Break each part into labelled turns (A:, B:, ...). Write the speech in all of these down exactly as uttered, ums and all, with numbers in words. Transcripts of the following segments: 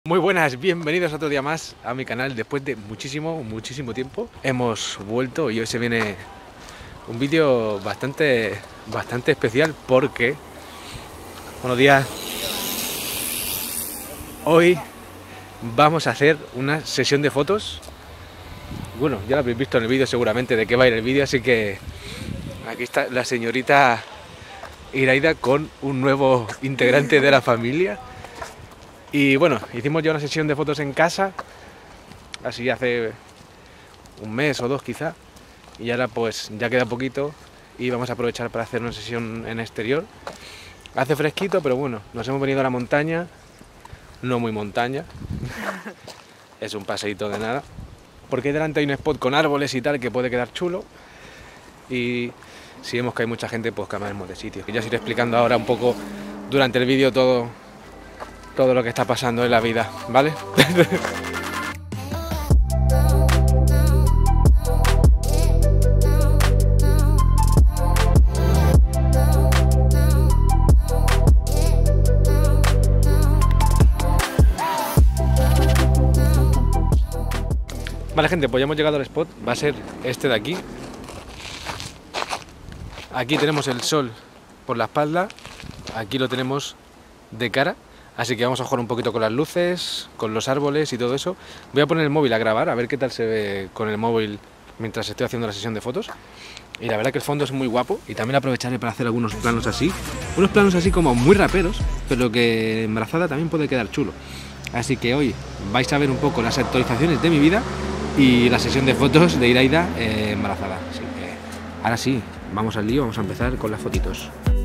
A: Muy buenas, bienvenidos otro día más a mi canal. Después de muchísimo, muchísimo tiempo hemos vuelto y hoy se viene un vídeo bastante, bastante especial porque... Buenos días. Hoy vamos a hacer una sesión de fotos. Bueno, ya lo habéis visto en el vídeo seguramente de qué va a ir el vídeo, así que aquí está la señorita Iraida con un nuevo integrante de la familia. Y bueno, hicimos ya una sesión de fotos en casa, así hace un mes o dos quizá, y ahora pues ya queda poquito y vamos a aprovechar para hacer una sesión en exterior. Hace fresquito, pero bueno, nos hemos venido a la montaña, no muy montaña, es un paseíto de nada, porque ahí delante hay un spot con árboles y tal que puede quedar chulo, y si vemos que hay mucha gente pues cambiaremos de sitio. Y ya os iré explicando ahora un poco durante el vídeo todo... todo lo que está pasando en la vida, ¿vale? Vale, gente, pues ya hemos llegado al spot, va a ser este de aquí. Aquí tenemos el sol por la espalda, aquí lo tenemos de cara. Así que vamos a jugar un poquito con las luces, con los árboles y todo eso. Voy a poner el móvil a grabar, a ver qué tal se ve con el móvil mientras estoy haciendo la sesión de fotos. Y la verdad que el fondo es muy guapo y también aprovecharé para hacer algunos planos así. Unos planos así como muy raperos, pero que embarazada también puede quedar chulo. Así que hoy vais a ver un poco las actualizaciones de mi vida y la sesión de fotos de Iraida eh, embarazada. Así que ahora sí, vamos al lío, vamos a empezar con las fotitos.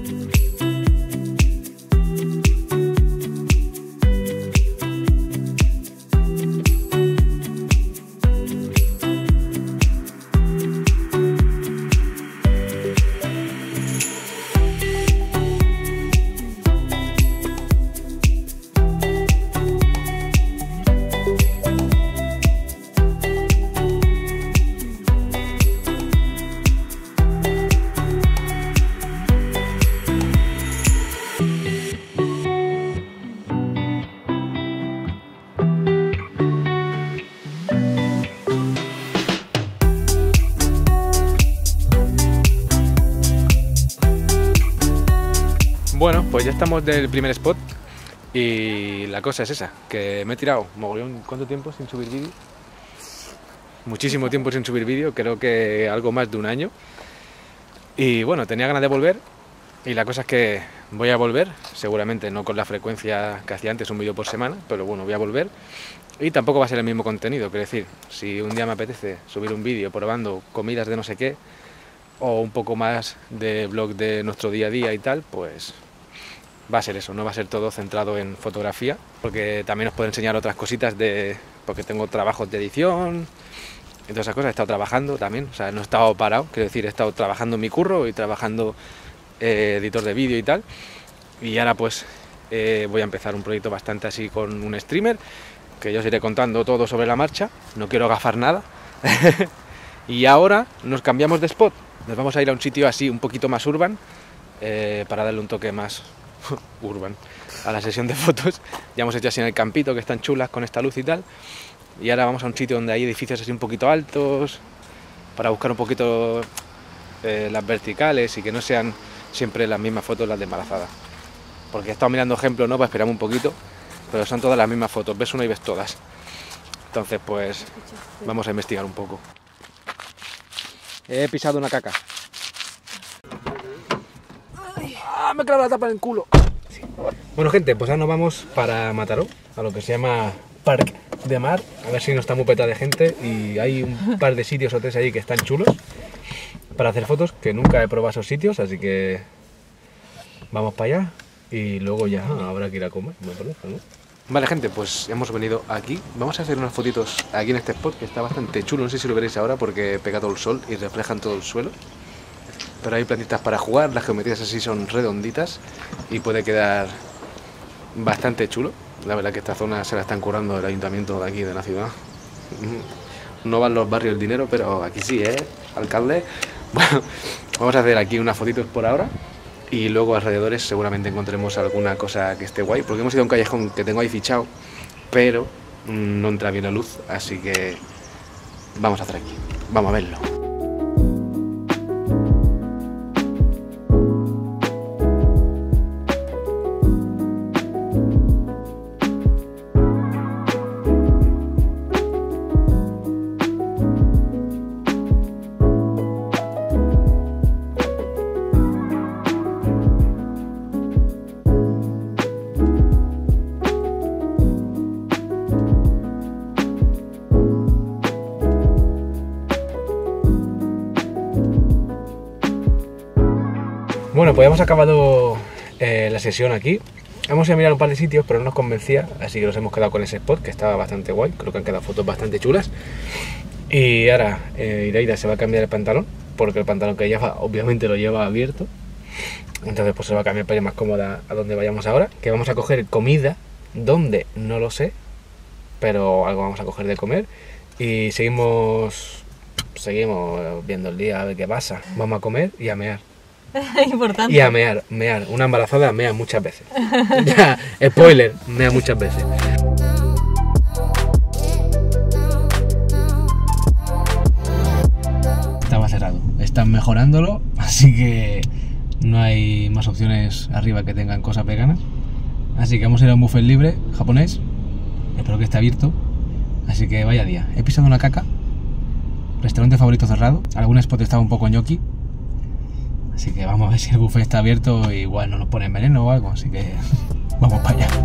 A: Bueno, pues ya estamos del primer spot y la cosa es esa, que me he tirado mogollón. ¿Cuánto tiempo sin subir vídeo? Muchísimo tiempo sin subir vídeo, creo que algo más de un año. Y bueno, tenía ganas de volver y la cosa es que voy a volver, seguramente no con la frecuencia que hacía antes, un vídeo por semana, pero bueno, voy a volver. Y tampoco va a ser el mismo contenido, quiero decir, si un día me apetece subir un vídeo probando comidas de no sé qué, o un poco más de vlog de nuestro día a día y tal, pues... va a ser eso, no va a ser todo centrado en fotografía, porque también os puedo enseñar otras cositas de... porque tengo trabajos de edición y todas esas cosas, he estado trabajando también, o sea, no he estado parado, quiero decir, he estado trabajando en mi curro y trabajando eh, editor de vídeo y tal, y ahora pues eh, voy a empezar un proyecto bastante así con un streamer, que yo os iré contando todo sobre la marcha, no quiero gafar nada, y ahora nos cambiamos de spot, nos vamos a ir a un sitio así un poquito más urban, eh, para darle un toque más... urban a la sesión de fotos. Ya hemos hecho así en el campito, que están chulas con esta luz y tal, y ahora vamos a un sitio donde hay edificios así un poquito altos para buscar un poquito eh, las verticales y que no sean siempre las mismas fotos las de embarazada, porque he estado mirando ejemplos, ¿no? Para esperarme un poquito, pero son todas las mismas fotos, ves una y ves todas, entonces pues vamos a investigar un poco. He pisado una caca. ¡Ah, me he clavado la tapa en el culo! Sí. Bueno, gente, pues ahora nos vamos para Mataró, a lo que se llama Parc de Mar, a ver si no está muy peta de gente, y hay un par de sitios o tres ahí que están chulos para hacer fotos, que nunca he probado esos sitios, así que vamos para allá y luego ya habrá que ir a comer, me parece, ¿no? Vale, gente, pues hemos venido aquí, vamos a hacer unas fotitos aquí en este spot, que está bastante chulo, no sé si lo veréis ahora porque pega todo el sol y reflejan todo el suelo. Pero hay plantitas para jugar, las geometrías así son redonditas y puede quedar bastante chulo. La verdad que esta zona se la están currando el ayuntamiento de aquí, de la ciudad. No van los barrios el dinero, pero aquí sí, ¿eh? Alcalde. Bueno, vamos a hacer aquí unas fotitos por ahora y luego alrededores seguramente encontremos alguna cosa que esté guay, porque hemos ido a un callejón que tengo ahí fichado pero no entra bien la luz, así que vamos a hacer aquí, vamos a verlo. Bueno, pues hemos acabado eh, la sesión aquí. Hemos ido a mirar un par de sitios, pero no nos convencía, así que nos hemos quedado con ese spot, que estaba bastante guay. Creo que han quedado fotos bastante chulas. Y ahora eh, Iraida se va a cambiar el pantalón, porque el pantalón que lleva obviamente lo lleva abierto. Entonces pues se va a cambiar para ir más cómoda a donde vayamos ahora. Que vamos a coger comida, ¿dónde? No lo sé, pero algo vamos a coger de comer. Y seguimos, seguimos viendo el día a ver qué pasa. Vamos a comer y a mear.
B: Importante.
A: Y a mear, mear. Una embarazada mea muchas veces. Ya, spoiler, mea muchas veces. Estaba cerrado. Están mejorándolo, así que no hay más opciones arriba que tengan cosas veganas. Así que vamos a ir a un buffet libre japonés. Espero que esté abierto. Así que vaya día. He pisado una caca. Restaurante favorito cerrado. Algún spot estaba un poco ñoqui. Así que vamos a ver si el buffet está abierto, igual no nos ponen veneno o algo, así que vamos para allá.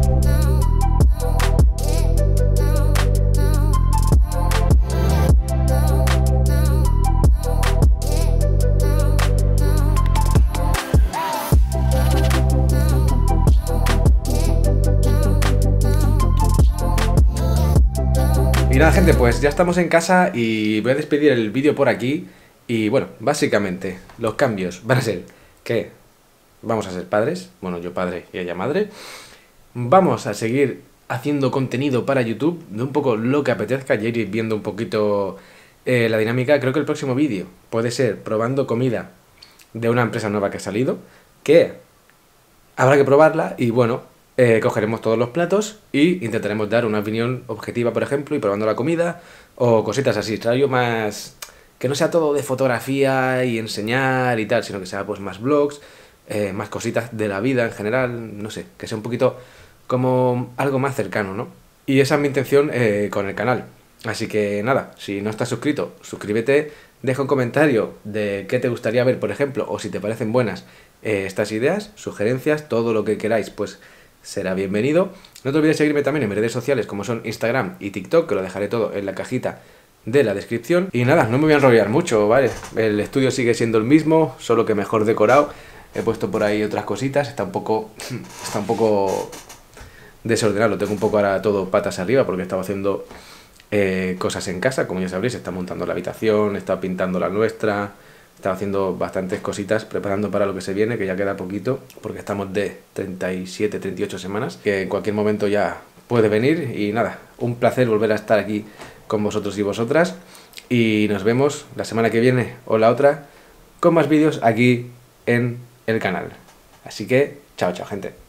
A: Y nada, gente, pues ya estamos en casa y voy a despedir el vídeo por aquí. Y bueno, básicamente los cambios van a ser que vamos a ser padres, bueno, yo padre y ella madre. Vamos a seguir haciendo contenido para YouTube, de un poco lo que apetezca, y ir viendo un poquito eh, la dinámica. Creo que el próximo vídeo puede ser probando comida de una empresa nueva que ha salido, que habrá que probarla y bueno, eh, cogeremos todos los platos y intentaremos dar una opinión objetiva, por ejemplo, y probando la comida o cositas así. Traigo más... que no sea todo de fotografía y enseñar y tal, sino que sea pues más vlogs, eh, más cositas de la vida en general, no sé, que sea un poquito como algo más cercano, ¿no? Y esa es mi intención eh, con el canal. Así que nada, si no estás suscrito, suscríbete, deja un comentario de qué te gustaría ver, por ejemplo, o si te parecen buenas eh, estas ideas, sugerencias, todo lo que queráis, pues será bienvenido. No te olvides seguirme también en mis redes sociales como son Instagram y TikTok, que lo dejaré todo en la cajita de la descripción. Y nada, no me voy a enrollar mucho, ¿vale? El estudio sigue siendo el mismo, solo que mejor decorado. He puesto por ahí otras cositas, está un poco está un poco desordenado, lo tengo un poco ahora todo patas arriba porque estaba haciendo eh, cosas en casa, como ya sabréis, está montando la habitación, está pintando la nuestra, estaba haciendo bastantes cositas, preparando para lo que se viene, que ya queda poquito, porque estamos de treinta y siete, treinta y ocho semanas, que en cualquier momento ya puede venir. Y nada, un placer volver a estar aquí con vosotros y vosotras, y nos vemos la semana que viene o la otra con más vídeos aquí en el canal. Así que chao chao, gente.